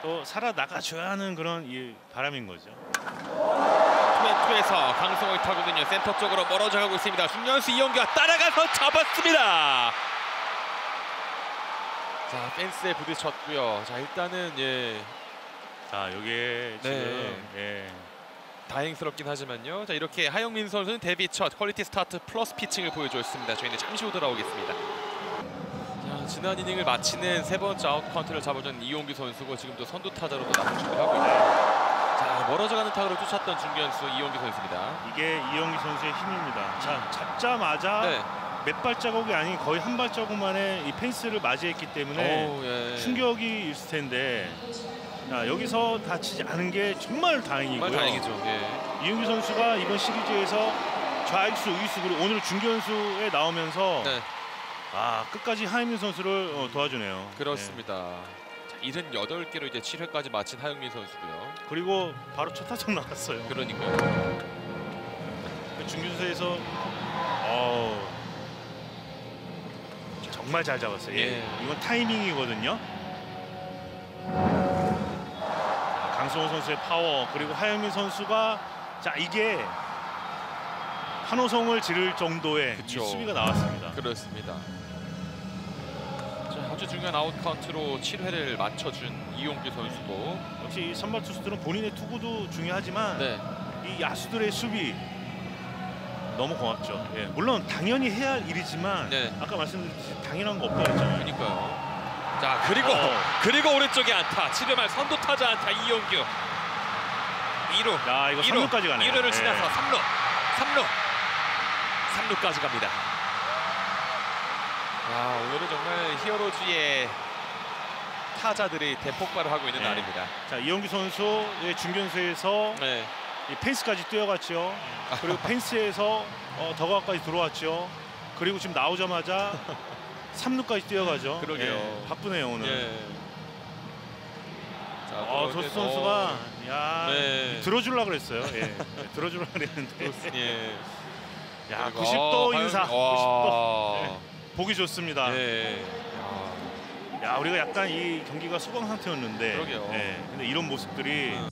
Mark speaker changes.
Speaker 1: 또 살아나가줘야 하는 그런 이 바람인 거죠.
Speaker 2: 투앤투에서 강성호의 타구는요 센터 쪽으로 멀어져 가고 있습니다. 중견수 이용규가 따라가서 잡았습니다. 자 펜스에 부딪혔고요. 자 일단은
Speaker 1: 자 여기에 지금
Speaker 2: 다행스럽긴 하지만요. 자 이렇게 하영민 선수는 데뷔 첫 퀄리티 스타트 플러스 피칭을 보여줬습니다. 저희는 잠시 후 돌아오겠습니다. 자, 지난 이닝을 마치는 세 번째 아웃 카운트를 잡아준 이용규 선수고 지금도 선두 타자로도 나서주고 하고 있네요. 자 멀어져가는 타구를 쫓았던 중견수 이용규 선수입니다.
Speaker 1: 이게 이용규 선수의 힘입니다. 자 잡자마자 몇 발자국이 아닌 거의 한 발자국 만에 이 펜스를 맞이했기 때문에 충격이 있을 텐데 자, 여기서 다치지 않은 게 정말 다행이고요.
Speaker 2: 정말 다행이죠.
Speaker 1: 이용규 선수가 이번 시리즈에서 좌익수, 우익수 그리고 오늘 중견수에 나오면서 끝까지 하영민 선수를 도와주네요.
Speaker 2: 그렇습니다. 자, 78개로 이제 7회까지 마친 하영민 선수고요.
Speaker 1: 그리고 바로 첫 타석 나왔어요.
Speaker 2: 그러니까요.
Speaker 1: 그 중견수에서 정말 잘 잡았어요. 이건 타이밍이거든요. 강성호 선수의 파워 그리고 하영민 선수가 자 이게 환호성을 지를 정도의 이 수비가 나왔습니다.
Speaker 2: 그렇습니다. 자, 아주 중요한 아웃 카운트로 7회를 맞춰준 이용규 선수고
Speaker 1: 역시 이 선발 투수들은 본인의 투구도 중요하지만 이 야수들의 수비 너무 고맙죠. 물론 당연히 해야 할 일이지만 아까 말씀드렸듯이 당연한 거 없다고 했잖아요.
Speaker 2: 그러니까요. 자 그리고 오른쪽에 안타 7회 말 선두 타자 안타 이용규 2루
Speaker 1: 야 이거 3루까지 가네요.
Speaker 2: 2루를 지나서 3루까지 갑니다. 야 오늘은 정말 히어로즈의 타자들이 대폭발을 하고 있는 날입니다.
Speaker 1: 자 이용규 선수의 중견수에서 이 펜스까지 뛰어갔죠. 그리고 펜스에서 더가까지 들어왔죠. 그리고 지금 나오자마자 3루까지 뛰어가죠.
Speaker 2: 그러게요.
Speaker 1: 바쁘네요 오늘.
Speaker 2: 자,
Speaker 1: 조수 선수가 들어주려고 그랬어요. 들어주려고 그랬는데. 야 90도 인사. 90도. 보기 좋습니다. 야 우리가 약간 이 경기가 소강 상태였는데.
Speaker 2: 그러게요.
Speaker 1: 근데 이런 모습들이